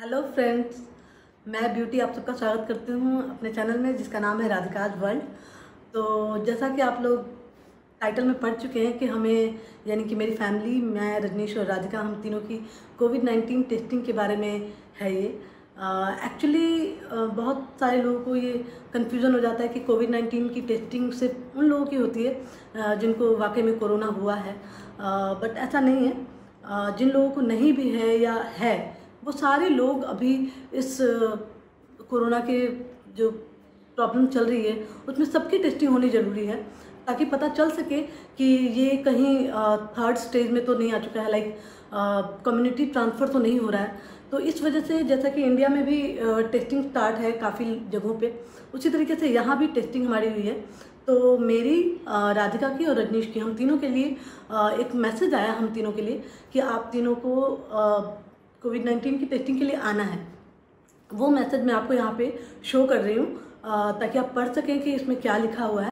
Hello friends, मैं beauty आप सबका स्वागत करती हूँ अपने चैनल में जिसका नाम है राधिकाज वर्ल्ड। तो जैसा कि आप लोग टाइटल में पढ़ चुके हैं कि हमें यानी कि मेरी फैमिली, मैं, रजनीश और राधिका, हम तीनों की कोविड-19 टेस्टिंग के बारे में है ये। एक्चुअली बहुत सारे लोगों को ये कन्फ्यूज़न हो जाता है कि कोविड-19 की टेस्टिंग सिर्फ उन लोगों की होती है जिनको वाकई में कोरोना हुआ है, बट ऐसा नहीं है। जिन लोगों को नहीं भी है या है, वो सारे लोग अभी इस कोरोना के जो प्रॉब्लम चल रही है उसमें सबकी टेस्टिंग होनी ज़रूरी है, ताकि पता चल सके कि ये कहीं थर्ड स्टेज में तो नहीं आ चुका है, लाइक कम्युनिटी ट्रांसफ़र तो नहीं हो रहा है। तो इस वजह से जैसा कि इंडिया में भी टेस्टिंग स्टार्ट है काफ़ी जगहों पे, उसी तरीके से यहाँ भी टेस्टिंग हमारी हुई है। तो मेरी, राधिका की और रजनीश की, हम तीनों के लिए एक मैसेज आया हम तीनों के लिए कि आप तीनों को कोविड-19 की टेस्टिंग के लिए आना है। वो मैसेज मैं आपको यहाँ पे शो कर रही हूँ ताकि आप पढ़ सकें कि इसमें क्या लिखा हुआ है।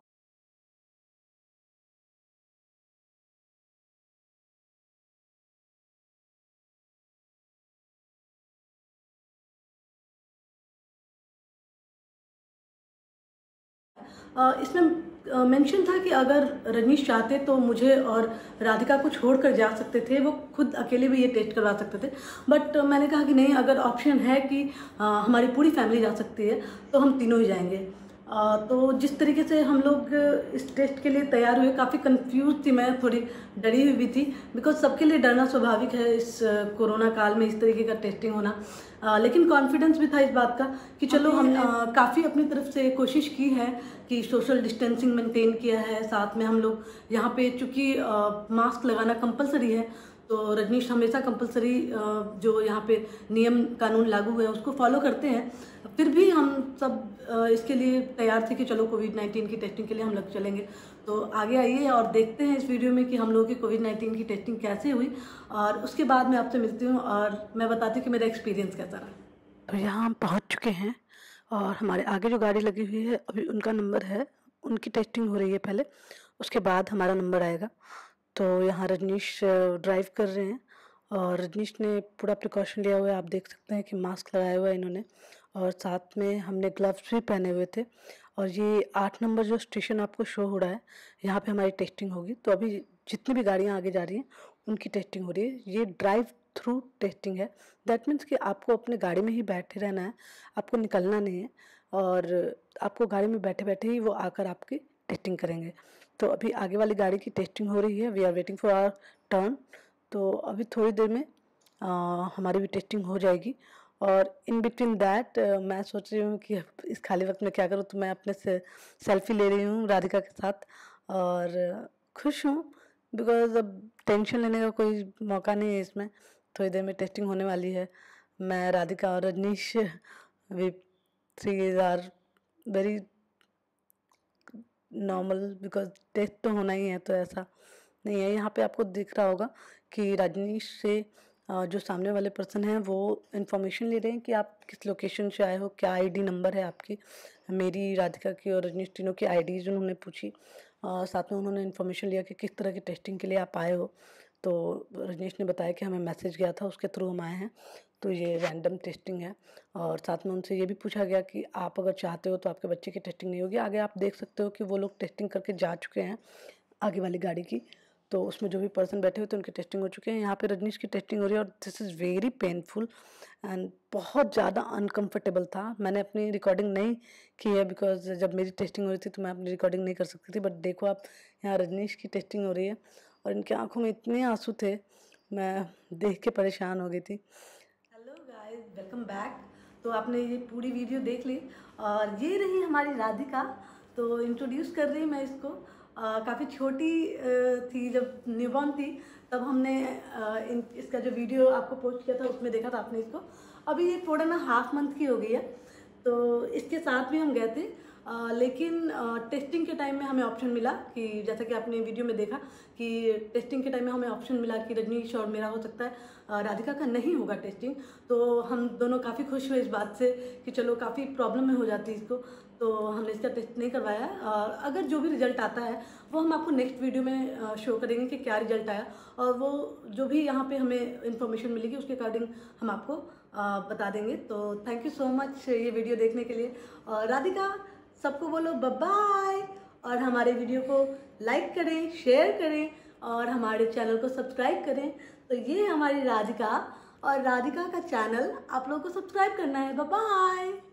इसमें मेंशन था कि अगर रजनीश चाहते तो मुझे और राधिका को छोड़कर जा सकते थे, वो खुद अकेले भी ये टेस्ट करवा सकते थे। बट मैंने कहा कि नहीं, अगर ऑप्शन है कि हमारी पूरी फैमिली जा सकती है तो हम तीनों ही जाएंगे। तो जिस तरीके से हम लोग इस टेस्ट के लिए तैयार हुए, काफ़ी कंफ्यूज थी मैं, थोड़ी डरी हुई भी थी, बिकॉज सबके लिए डरना स्वाभाविक है इस कोरोना काल में इस तरीके का टेस्टिंग होना। लेकिन कॉन्फिडेंस भी था इस बात का कि चलो हमने काफ़ी अपनी तरफ से कोशिश की है कि सोशल डिस्टेंसिंग मेंटेन किया है। साथ में हम लोग यहाँ पे चूँकि मास्क लगाना कंपलसरी है, तो रजनीश हमेशा कंपलसरी जो यहाँ पे नियम कानून लागू है उसको फॉलो करते हैं। फिर भी हम सब इसके लिए तैयार थे कि चलो कोविड-19 की टेस्टिंग के लिए हम लोग चलेंगे। तो आगे आइए और देखते हैं इस वीडियो में कि हम लोगों की कोविड-19 की टेस्टिंग कैसे हुई, और उसके बाद मैं आपसे मिलती हूँ और मैं बताती हूँ कि मेरा एक्सपीरियंस कैसा रहा। तो यहाँ हम पहुँच चुके हैं और हमारे आगे जो गाड़ी लगी हुई है अभी उनका नंबर है, उनकी टेस्टिंग हो रही है पहले, उसके बाद हमारा नंबर आएगा। तो यहाँ रजनीश ड्राइव कर रहे हैं और रजनीश ने पूरा प्रिकॉशन लिया हुआ है। आप देख सकते हैं कि मास्क लगाया हुआ है इन्होंने, और साथ में हमने ग्लव्स भी पहने हुए थे। और ये 8 नंबर जो स्टेशन आपको शो हो रहा है, यहाँ पे हमारी टेस्टिंग होगी। तो अभी जितनी भी गाड़ियाँ आगे जा रही हैं उनकी टेस्टिंग हो रही है। ये ड्राइव थ्रू टेस्टिंग है। दैट मीन्स कि आपको अपने गाड़ी में ही बैठे रहना है, आपको निकलना नहीं है, और आपको गाड़ी में बैठे बैठे ही वो आकर आपकी टेस्टिंग करेंगे। तो अभी आगे वाली गाड़ी की टेस्टिंग हो रही है। We are waiting for our turn. तो अभी थोड़ी देर में हमारी भी टेस्टिंग हो जाएगी। और इन बिटवीन दैट मैं सोच रही हूँ कि अब इस खाली वक्त में क्या करूँ, तो मैं अपने से सेल्फी ले रही हूँ राधिका के साथ, और खुश हूँ बिकॉज अब टेंशन लेने का कोई मौका नहीं है इसमें। थोड़ी देर में टेस्टिंग होने वाली है। मैं, राधिका और Rajnish, we three are very normal, because test तो होना ही है, तो ऐसा नहीं है। यहाँ पे आपको दिख रहा होगा कि रजनीश से जो सामने वाले पर्सन हैं वो इन्फॉर्मेशन ले रहे हैं कि आप किस लोकेशन से आए हो, क्या आईडी नंबर है आपकी। मेरी, राधिका की और रजनीश तीनों की आईडीज उन्होंने पूछी, साथ में उन्होंने इन्फॉर्मेशन लिया कि किस तरह की टेस्टिंग के लिए आप आए हो। तो रजनीश ने बताया कि हमें मैसेज गया था, उसके थ्रू हम आए हैं, तो ये रैंडम टेस्टिंग है। और साथ में उनसे ये भी पूछा गया कि आप अगर चाहते हो तो आपके बच्चे की टेस्टिंग नहीं होगी। आगे आप देख सकते हो कि वो लोग टेस्टिंग करके जा चुके हैं आगे वाली गाड़ी की, तो उसमें जो भी पर्सन बैठे हुए थे उनकी टेस्टिंग हो चुकी है। यहाँ पे रजनीश की टेस्टिंग हो रही है, और this is very painful and बहुत ज़्यादा अनकम्फर्टेबल था। मैंने अपनी रिकॉर्डिंग नहीं की है बिकॉज जब मेरी टेस्टिंग हो रही थी तो मैं अपनी रिकॉर्डिंग नहीं कर सकती थी। बट देखो आप, यहाँ रजनीश की टेस्टिंग हो रही है और इनकी आंखों में इतने आंसू थे, मैं देख के परेशान हो गई थी। Hello guys, welcome back. तो आपने ये पूरी वीडियो देख ली, और ये रही हमारी राधिका। तो इंट्रोड्यूस कर रही मैं इसको। काफ़ी छोटी थी, जब न्यूबॉर्न थी तब हमने इसका जो वीडियो आपको पोस्ट किया था उसमें देखा था आपने इसको। अभी ये 4.5 मंथ की हो गई है। तो इसके साथ भी हम गए थे, लेकिन टेस्टिंग के टाइम में हमें ऑप्शन मिला कि जैसा कि आपने वीडियो में देखा कि टेस्टिंग के टाइम में हमें ऑप्शन मिला कि रजनीश और मेरा हो सकता है, राधिका का नहीं होगा टेस्टिंग। तो हम दोनों काफ़ी खुश हुए इस बात से कि चलो, काफ़ी प्रॉब्लम में हो जाती है इसको। तो हमने इसका टेस्ट नहीं करवाया है। और अगर जो भी रिजल्ट आता है वो हम आपको नेक्स्ट वीडियो में शो करेंगे कि क्या रिजल्ट आया, और वो जो भी यहाँ पे हमें इन्फॉर्मेशन मिलेगी उसके अकॉर्डिंग हम आपको बता देंगे। तो थैंक यू सो मच ये वीडियो देखने के लिए। और राधिका, सबको बोलो बाय बाय, और हमारे वीडियो को लाइक करें, शेयर करें और हमारे चैनल को सब्सक्राइब करें। तो ये हमारी राधिका, और राधिका का चैनल आप लोगों को सब्सक्राइब करना है। Bye bye.